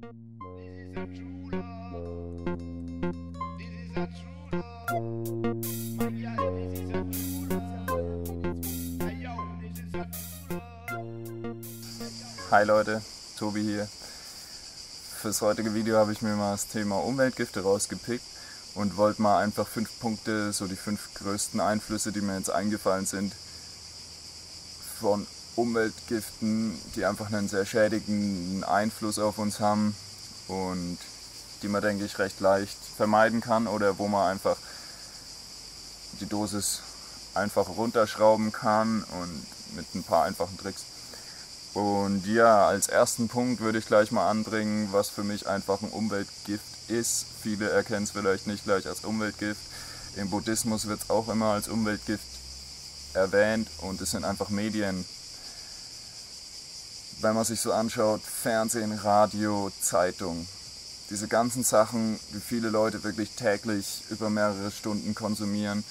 Hi Leute, Tobi hier. Fürs heutige Video habe ich mir mal das Thema Umweltgifte rausgepickt und wollte mal einfach 5 Punkte, so die 5 größten Einflüsse, die mir jetzt eingefallen sind, von Umweltgiften, die einfach einen sehr schädigenden Einfluss auf uns haben und die man, denke ich, recht leicht vermeiden kann oder wo man einfach die Dosis einfach runterschrauben kann und mit ein paar einfachen Tricks. Und ja, als ersten Punkt würde ich gleich mal anbringen, was für mich einfach ein Umweltgift ist. Viele erkennen es vielleicht nicht gleich als Umweltgift. Im Buddhismus wird es auch immer als Umweltgift erwähnt und es sind einfach Medien. Wenn man sich so anschaut, Fernsehen, Radio, Zeitung, diese ganzen Sachen, die viele Leute wirklich täglich über mehrere Stunden konsumieren,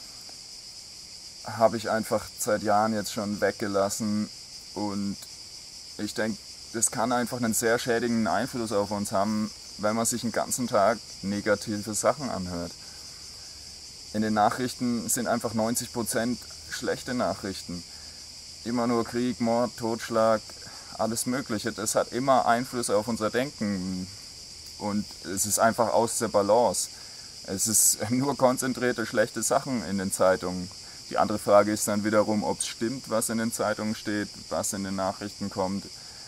habe ich einfach seit Jahren jetzt schon weggelassen. Und ich denke, das kann einfach einen sehr schädigenden Einfluss auf uns haben, wenn man sich den ganzen Tag negative Sachen anhört. In den Nachrichten sind einfach 90% schlechte Nachrichten. Immer nur Krieg, Mord, Totschlag, alles Mögliche. Das hat immer Einfluss auf unser Denken und es ist einfach aus der Balance. Es ist nur konzentrierte schlechte Sachen in den Zeitungen. Die andere Frage ist dann wiederum, ob es stimmt, was in den Zeitungen steht, was in den Nachrichten kommt.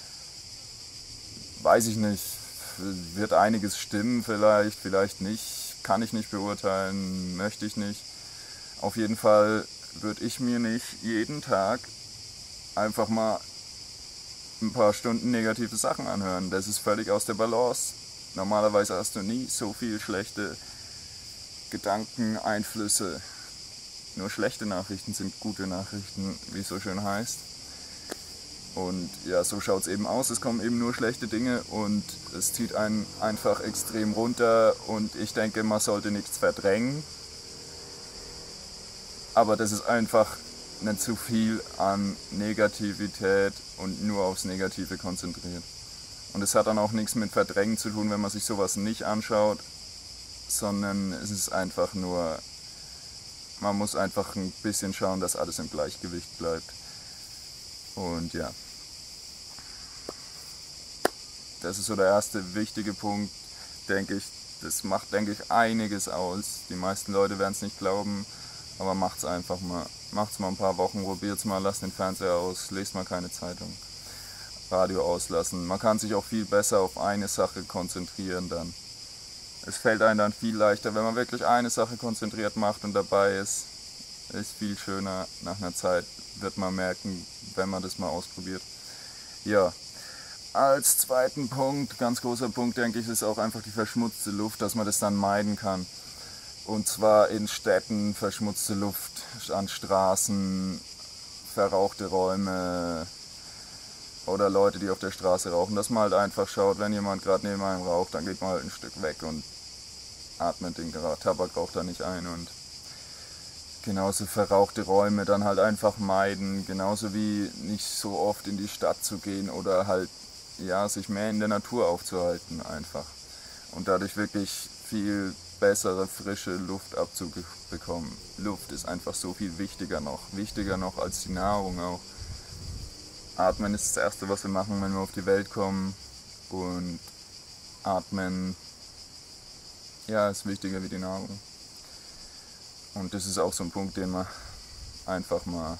Weiß ich nicht. Wird einiges stimmen vielleicht, vielleicht nicht. Kann ich nicht beurteilen, möchte ich nicht. Auf jeden Fall würde ich mir nicht jeden Tag einfach mal ein paar Stunden negative Sachen anhören. Das ist völlig aus der Balance. Normalerweise hast du nie so viel schlechte Gedanken, Einflüsse. Nur schlechte Nachrichten sind gute Nachrichten, wie es so schön heißt. Und ja, so schaut es eben aus. Es kommen eben nur schlechte Dinge und es zieht einen einfach extrem runter. Und ich denke, man sollte nichts verdrängen. Aber das ist einfach nicht zu viel an Negativität und nur aufs Negative konzentriert. Und es hat dann auch nichts mit Verdrängen zu tun, wenn man sich sowas nicht anschaut, sondern es ist einfach nur... Man muss einfach ein bisschen schauen, dass alles im Gleichgewicht bleibt. Und ja, das ist so der erste wichtige Punkt, denke ich. Das macht, denke ich, einiges aus. Die meisten Leute werden es nicht glauben, aber macht es einfach mal. Macht es mal ein paar Wochen, probiert es mal, lasst den Fernseher aus, lest mal keine Zeitung. Radio auslassen. Man kann sich auch viel besser auf eine Sache konzentrieren dann. Es fällt einem dann viel leichter, wenn man wirklich eine Sache konzentriert macht und dabei ist viel schöner. Nach einer Zeit wird man merken, wenn man das mal ausprobiert. Ja, als zweiten Punkt, ganz großer Punkt, denke ich, ist auch einfach die verschmutzte Luft, dass man das dann meiden kann. Und zwar in Städten verschmutzte Luft, an Straßen, verrauchte Räume oder Leute, die auf der Straße rauchen. Dass man halt einfach schaut, wenn jemand gerade neben einem raucht, dann geht man halt ein Stück weg und atmet den Tabakrauch da nicht ein. Und genauso verrauchte Räume dann halt einfach meiden, genauso wie nicht so oft in die Stadt zu gehen oder halt ja, sich mehr in der Natur aufzuhalten einfach. Und dadurch wirklich viel bessere, frische Luft abzubekommen. Luft ist einfach so viel wichtiger noch als die Nahrung auch. Atmen ist das Erste, was wir machen, wenn wir auf die Welt kommen. Und Atmen, ja, ist wichtiger wie die Nahrung. Und das ist auch so ein Punkt, den man einfach mal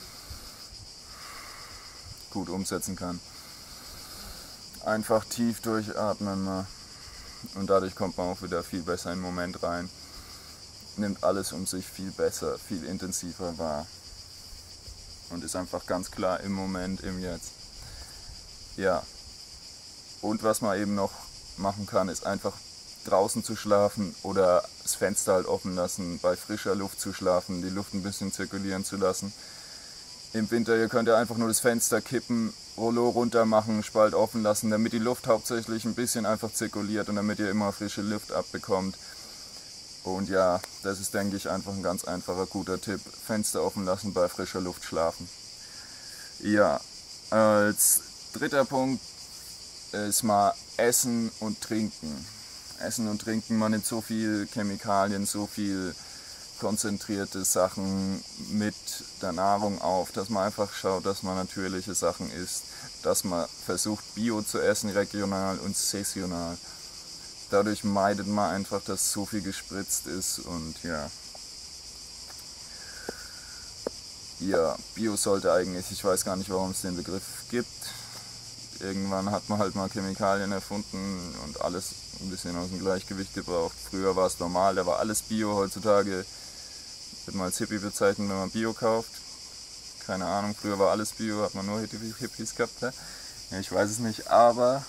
gut umsetzen kann. Einfach tief durchatmen mal. Und dadurch kommt man auch wieder viel besser in den Moment rein. Nimmt alles um sich viel besser, viel intensiver wahr. Und ist einfach ganz klar im Moment, im Jetzt. Ja. Und was man eben noch machen kann, ist einfach draußen zu schlafen oder das Fenster halt offen lassen, bei frischer Luft zu schlafen, die Luft ein bisschen zirkulieren zu lassen. Im Winter könnt ihr einfach nur das Fenster kippen, Rollo runter machen, Spalt offen lassen, damit die Luft hauptsächlich ein bisschen einfach zirkuliert und damit ihr immer frische Luft abbekommt. Und ja, das ist, denke ich, einfach ein ganz einfacher, guter Tipp. Fenster offen lassen, bei frischer Luft schlafen. Ja, als dritter Punkt ist mal Essen und Trinken. Essen und Trinken, man nimmt so viel Chemikalien, so viel konzentrierte Sachen mit der Nahrung auf, dass man einfach schaut, dass man natürliche Sachen isst, dass man versucht Bio zu essen, regional und saisonal. Dadurch meidet man einfach, dass so viel gespritzt ist und ja. Ja, Bio sollte eigentlich, ich weiß gar nicht, warum es den Begriff gibt. Irgendwann hat man halt mal Chemikalien erfunden und alles ein bisschen aus dem Gleichgewicht gebraucht. Früher war es normal, da war alles Bio. Heutzutage wird man als Hippie bezeichnen, wenn man Bio kauft. Keine Ahnung, früher war alles Bio, hat man nur Hippies gehabt. Ne? Ja, ich weiß es nicht, aber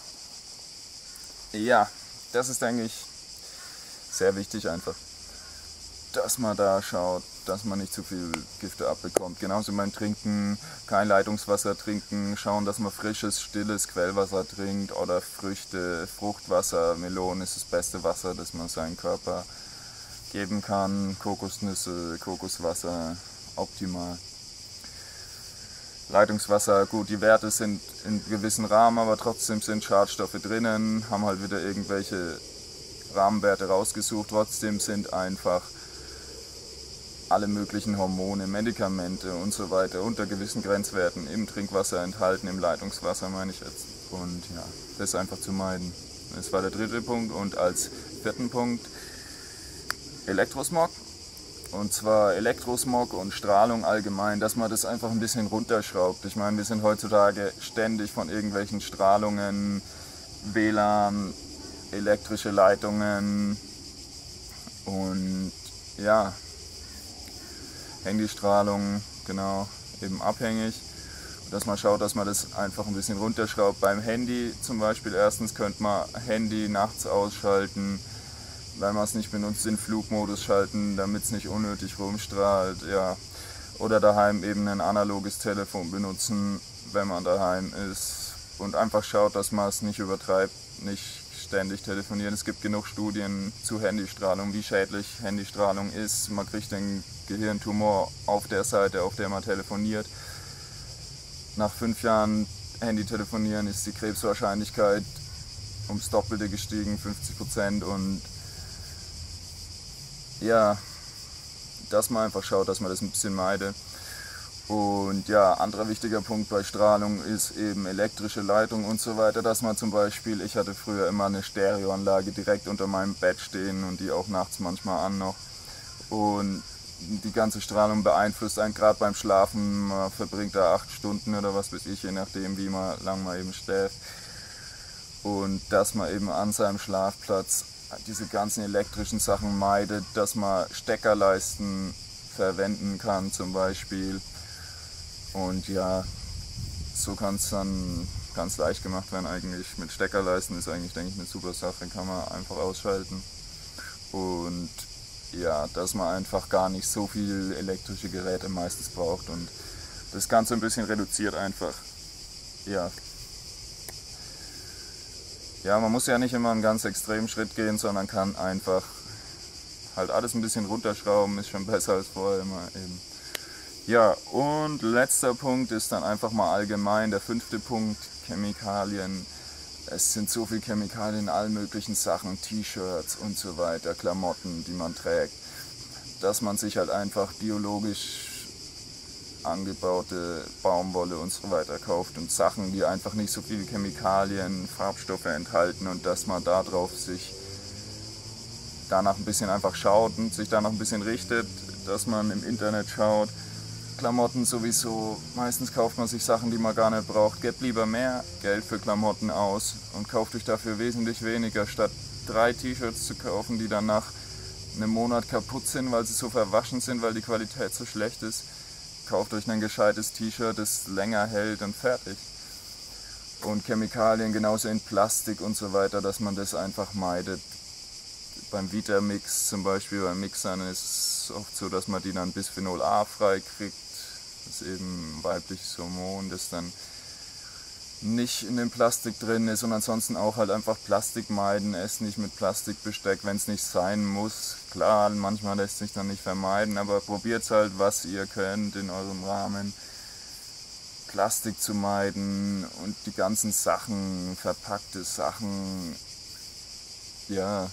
ja, das ist eigentlich sehr wichtig einfach, dass man da schaut, dass man nicht zu viel Gifte abbekommt. Genauso beim Trinken, kein Leitungswasser trinken, schauen, dass man frisches, stilles Quellwasser trinkt oder Früchte, Fruchtwasser, Melonen ist das beste Wasser, das man seinem Körper geben kann. Kokosnüsse, Kokoswasser, optimal. Leitungswasser, gut, die Werte sind in gewissen Rahmen, aber trotzdem sind Schadstoffe drinnen, haben halt wieder irgendwelche Rahmenwerte rausgesucht, trotzdem sind einfach alle möglichen Hormone, Medikamente und so weiter unter gewissen Grenzwerten im Trinkwasser enthalten, im Leitungswasser meine ich jetzt. Und ja, das ist einfach zu meiden. Das war der dritte Punkt und als vierten Punkt Elektrosmog. Und zwar Elektrosmog und Strahlung allgemein, dass man das einfach ein bisschen runterschraubt. Ich meine, wir sind heutzutage ständig von irgendwelchen Strahlungen, WLAN, elektrische Leitungen und ja, Handystrahlung, genau, eben abhängig. Dass man schaut, dass man das einfach ein bisschen runterschraubt. Beim Handy zum Beispiel, erstens könnte man Handy nachts ausschalten, wenn man es nicht benutzt, in Flugmodus schalten, damit es nicht unnötig rumstrahlt. Ja. Oder daheim eben ein analoges Telefon benutzen, wenn man daheim ist. Und einfach schaut, dass man es nicht übertreibt, nicht ständig telefonieren. Es gibt genug Studien zu Handystrahlung, wie schädlich Handystrahlung ist. Man kriegt den Gehirntumor auf der Seite, auf der man telefoniert. Nach 5 Jahren Handy telefonieren ist die Krebswahrscheinlichkeit ums Doppelte gestiegen, 50%. Und ja, dass man einfach schaut, dass man das ein bisschen meidet. Und ja, anderer wichtiger Punkt bei Strahlung ist eben elektrische Leitung und so weiter, dass man zum Beispiel, ich hatte früher immer eine Stereoanlage direkt unter meinem Bett stehen und die auch nachts manchmal an noch. Und die ganze Strahlung beeinflusst einen gerade beim Schlafen, man verbringt da 8 Stunden oder was weiß ich, je nachdem wie lang man eben schläft. Und dass man eben an seinem Schlafplatz diese ganzen elektrischen Sachen meidet, dass man Steckerleisten verwenden kann zum Beispiel. Und ja, so kann es dann ganz leicht gemacht werden eigentlich. Mit Steckerleisten ist eigentlich, denke ich, eine super Sache, kann man einfach ausschalten. Und ja, dass man einfach gar nicht so viel elektrische Geräte meistens braucht und das Ganze ein bisschen reduziert einfach. Ja. Ja, man muss ja nicht immer einen ganz extremen Schritt gehen, sondern kann einfach halt alles ein bisschen runterschrauben, ist schon besser als vorher immer eben. Ja, und letzter Punkt ist dann einfach mal allgemein, der 5. Punkt, Chemikalien. Es sind so viele Chemikalien in allen möglichen Sachen, T-Shirts und so weiter, Klamotten, die man trägt, dass man sich halt einfach biologisch angebaute Baumwolle und so weiter kauft und Sachen, die einfach nicht so viele Chemikalien, Farbstoffe enthalten und dass man darauf sich danach ein bisschen einfach schaut und sich danach ein bisschen richtet, dass man im Internet schaut. Klamotten sowieso, meistens kauft man sich Sachen, die man gar nicht braucht. Gebt lieber mehr Geld für Klamotten aus und kauft euch dafür wesentlich weniger, statt 3 T-Shirts zu kaufen, die dann nach einem Monat kaputt sind, weil sie so verwaschen sind, weil die Qualität so schlecht ist. Kauft euch ein gescheites T-Shirt, das länger hält und fertig. Und Chemikalien genauso in Plastik und so weiter, dass man das einfach meidet. Beim Vitamix zum Beispiel, beim Mixern ist es oft so, dass man die dann Bisphenol A frei kriegt. Das ist eben ein weibliches Hormon, das dann nicht in dem Plastik drin ist und ansonsten auch halt einfach Plastik meiden, essen nicht mit Plastikbesteck, wenn es nicht sein muss. Klar, manchmal lässt sich dann nicht vermeiden, aber probiert halt, was ihr könnt in eurem Rahmen. Plastik zu meiden und die ganzen Sachen, verpackte Sachen. Ja,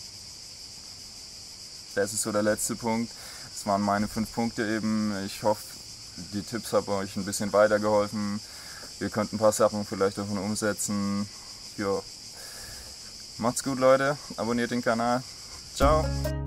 das ist so der letzte Punkt. Das waren meine 5 Punkte eben. Ich hoffe, die Tipps haben euch ein bisschen weitergeholfen. Ihr könnt ein paar Sachen vielleicht davon umsetzen. Ja. Macht's gut, Leute. Abonniert den Kanal. Ciao.